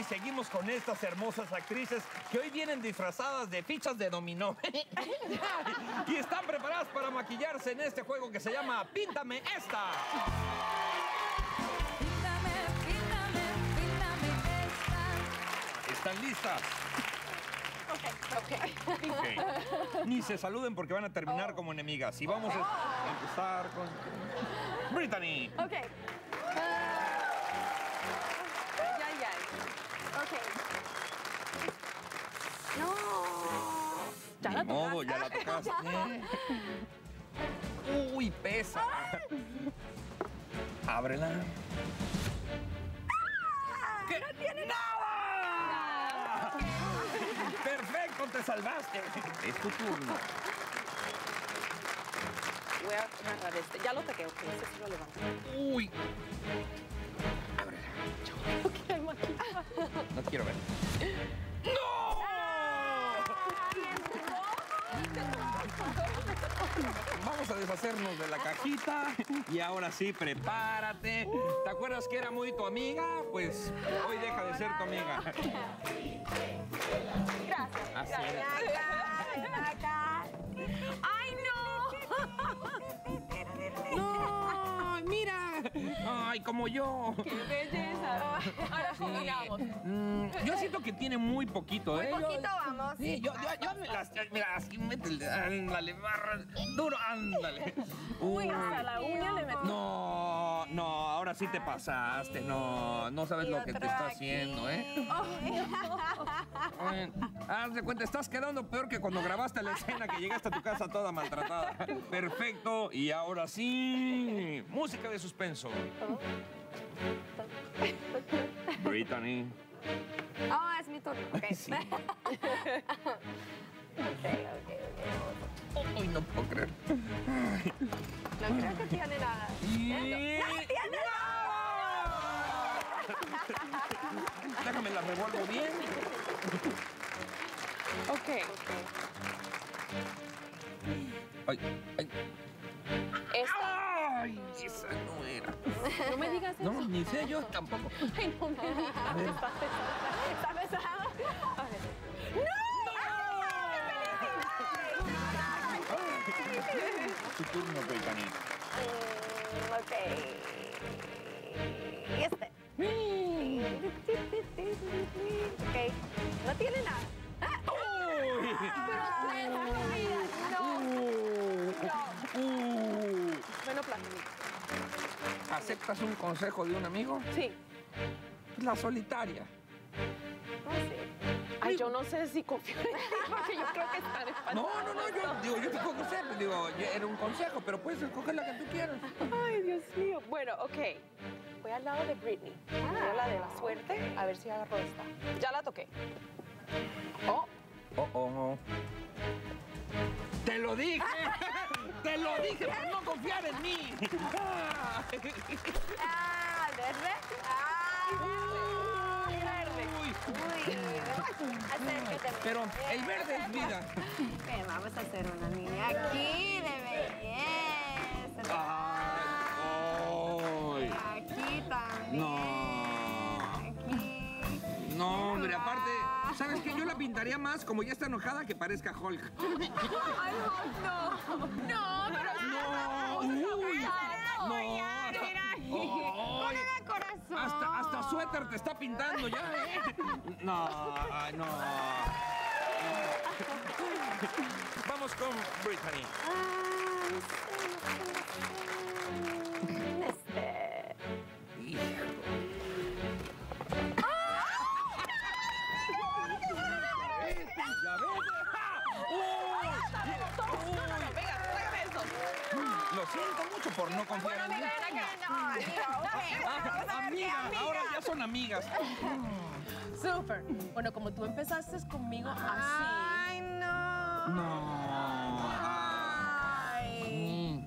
seguimos con estas hermosas actrices que hoy vienen disfrazadas de fichas de dominó. Y están preparadas para maquillarse en este juego que se llama Píntame Esta. ¿Están listas? Ok. Ni se saluden porque van a terminar como enemigas. Y vamos a empezar con Brittany. Ok. Ok. No. Ya la tocaste. Ya la tocaste. Uy, pesa. Ábrela. ¿Qué? ¡No tiene nada! ¡Perfecto! ¡Te salvaste! Es tu turno. Voy a agarrar este. Ya lo toqué, ok. Ese sí lo levanto. Uy. Ábrela. No quiero ver. ¡No! Vamos a deshacernos de la cajita. Y ahora sí, prepárate. ¿Te acuerdas que era muy tu amiga? Pues hoy deja de ser tu amiga. Gracias. Así es. ¡Ay, no! ¡No! ¡Mira! ¡Ay, como yo! ¡Qué belleza! Ahora combinamos. Yo siento que tiene muy poquito, ¿eh? Muy poquito, vamos. Sí, yo mira, así métele, ándale, barra, duro, ándale. Uy, hasta la uña le metí. No, ahora sí te pasaste, no sabes lo que te está haciendo, ¿eh? Haz de cuenta, estás quedando peor que cuando grabaste la escena que llegaste a tu casa toda maltratada. Perfecto, y ahora sí, música de suspenso. Brittany. Oh, es mi turno. Ok. Sí. Ok. Ay, no puedo creer. No creo que tiene nada. ¡No tiene nada! Déjame la revuelvo bien. Ok. Ay. Esta. Ay, esa no era. No me digas eso. No, ni sé yo tampoco. Ay, no me digas. ¿Está pesado? A ver. Tu turno, Brittany. Ok. Este. Ok. No tiene nada. ¡Uy! Bueno, platícame. ¿Aceptas un consejo de un amigo? Sí. La solitaria. No sé. Ay, yo no sé si confío en ti, porque yo creo que está de No, yo te puedo conocer, era un consejo, pero puedes escoger la que tú quieras. Ay, Dios mío. Bueno, ok. Voy al lado de Britney. Voy a la de la suerte, a ver si agarro esta. Ya la toqué. Oh. ¡Te lo dije! ¡Te lo dije por no confiar en mí! ¿Verde? Verde. Acércate. Pero el verde es vida. Vamos a hacer una línea aquí de belleza. Ay. Aquí también. No. Aquí. No, hombre, aparte, ¿sabes qué? Yo la pintaría más como ya está enojada que parezca Hulk. Ay, no. No, pero No, uy. No. Ponle corazón. Hasta suéter te está pintando ya, ¿eh? No. Vamos con Brittany. ¿Ya ves? Lo siento mucho por no confiar en mí. Amiga, ahora ya son amigas. Súper. Bueno, como tú empezaste conmigo así. Ay, no. No. Ay.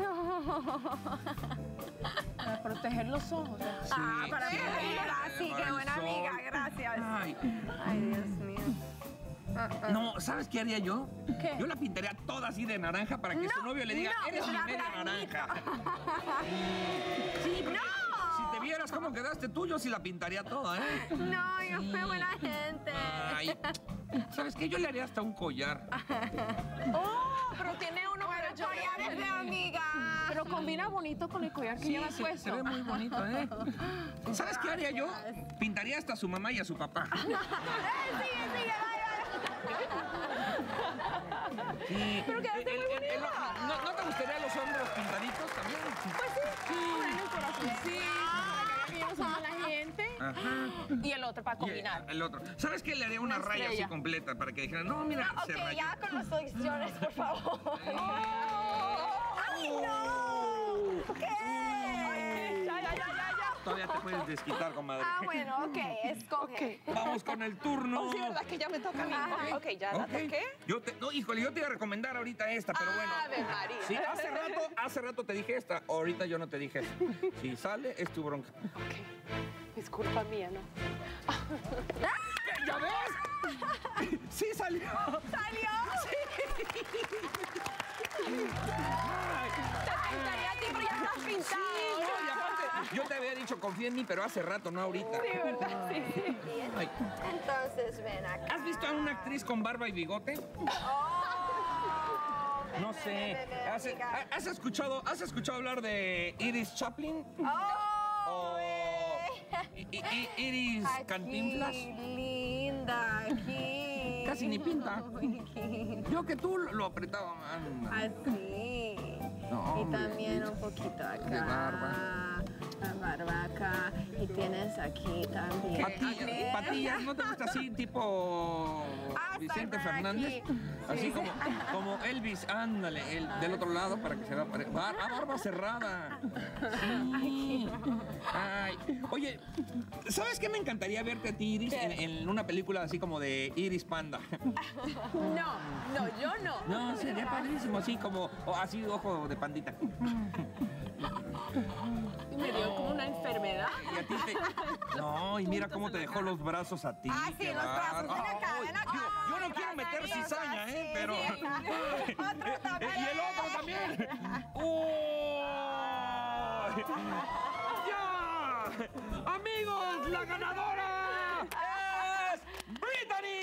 Para proteger los ojos. Para protegerla. Sí, qué buena amiga. Gracias. Ay, Dios mío. No, ¿sabes qué haría yo? ¿Qué? Yo la pintaría toda así de naranja para que su novio le diga, eres mi media naranja. Sí, porque si te vieras cómo quedaste tú, yo sí la pintaría toda, ¿eh? No, yo soy buena gente. Ay, ¿sabes qué? Yo le haría hasta un collar. Oh, pero tiene uno para yo. Collares de amiga. Pero combina bonito con el collar que llevas se puesto. ve muy bonito, ¿eh? ¿Sabes qué haría yo? Pintaría hasta a su mamá y a su papá. Sigue, vaya. Sí. Pero quedaste muy bonita. ¿No te gustaría los hombros pintaditos también? Pues sí. Ponerle un corazoncito, que ellos son la gente. Ajá. Y el otro para Y combinar. el otro. ¿Sabes qué? Le haría una raya así estrella. completa para que dijeran, no, mira, Ok, se rayó. ya con las secciones, por favor. ¡Ay, no! ¿Qué? Ya. Todavía te puedes desquitar, comadre. Ah, bueno, ok, escoge. Vamos con el turno. Oh, sí, ¿verdad que ya me toca a mí? Ajá. Ok, ya la Ok. toqué. No, híjole, yo te iba a recomendar ahorita esta, pero bueno. Ave María. Sí, hace rato te dije esta, ahorita yo no te dije esta. Si sale, es tu bronca. Ok. Es culpa mía, ¿no? ¿Ya ves? Sí salió. ¿Salió? Ay. Te pintaría a ti, pero ya estás pintado. Sí, no, y aparte, yo te había dicho confía en mí, pero hace rato, no ahorita. Sí, ¿verdad? Sí. Ay. Entonces, ven acá. ¿Has visto a una actriz con barba y bigote? Oh, ven, No ven, sé. ven, ven, amiga. ¿Has escuchado hablar de Iris Chaplin? Oh, Iris aquí, Cantinflas. linda, aquí. Casi ni pinta. Yo que tú lo apretaba. Así. No, Y hombre. también un poquito acá. De barba. La barba acá. Y tienes aquí también. Patillas, ¿no te gusta así tipo Vicente Salva Fernández? aquí. Así Sí. como Elvis, ándale, del otro lado para que se vea barba cerrada. Sí. Ay, oye, ¿sabes qué me encantaría verte a ti, Iris, en una película así como de Iris Panda? No, yo no. No, sería padrísimo, así como, así ojo de pandita. Y me dio como una enfermedad. Y a ti te... No, y mira cómo te dejó los brazos a ti. Ah, sí, qué los brazos. bárbaro. Ven acá, ven acá. Yo no quiero meter Cariño, cizaña, sí, pero... sí. Otro también. Y el otro también. ¡Uy! ¡Ya! Amigos, la ganadora es Brittany.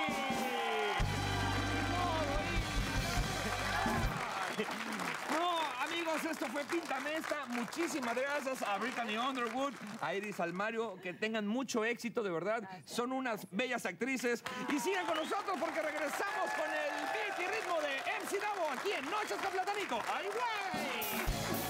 No, amigos, esto fue Píntame Esta. Muchísimas gracias a Brittany Underwood, a Iris Almario. Que tengan mucho éxito, de verdad. Son unas bellas actrices. Y sigan con nosotros porque regresamos con el beat y ritmo de MC Davo aquí en Noches con Platanico. ¡Ay, güey!